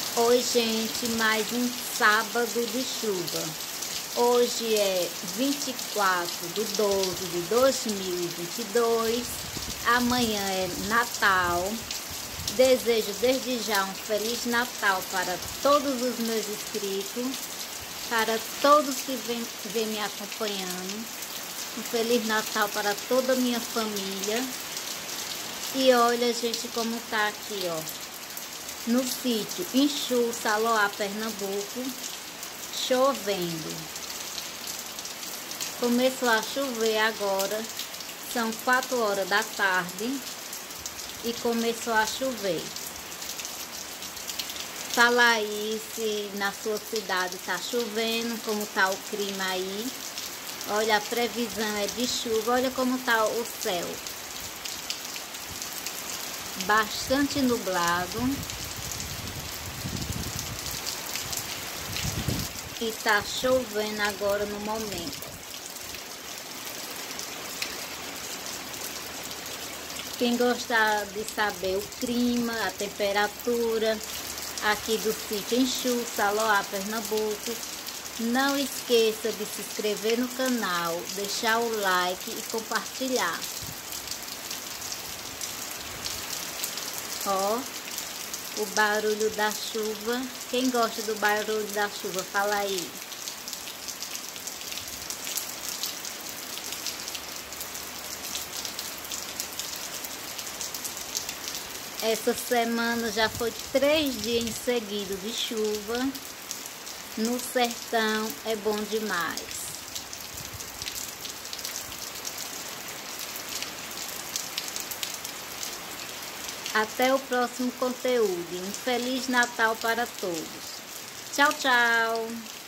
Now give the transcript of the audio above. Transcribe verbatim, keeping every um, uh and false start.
Oi, gente, mais um sábado de chuva. Hoje é vinte e quatro de doze de dois mil e vinte e dois. Amanhã é Natal. Desejo desde já um Feliz Natal para todos os meus inscritos, para todos que vêm, vêm me acompanhando. Um Feliz Natal para toda a minha família. E olha, gente, como tá aqui, ó. No sítio Inchu, Saloá, Pernambuco, chovendo. Começou a chover agora, são quatro horas da tarde e começou a chover. Fala aí se na sua cidade tá chovendo, como tá o clima aí. Olha, a previsão é de chuva, olha como tá o céu. Bastante nublado. E tá chovendo agora no momento. Quem gostar de saber o clima, a temperatura aqui do sítio Inchu, Saloá, Pernambuco, não esqueça de se inscrever no canal, deixar o like e compartilhar. Ó, o barulho da chuva. Quem gosta do barulho da chuva, fala aí. Essa semana já foi três dias em seguida de chuva. No sertão é bom demais. Até o próximo conteúdo. Um Feliz Natal para todos. Tchau, tchau!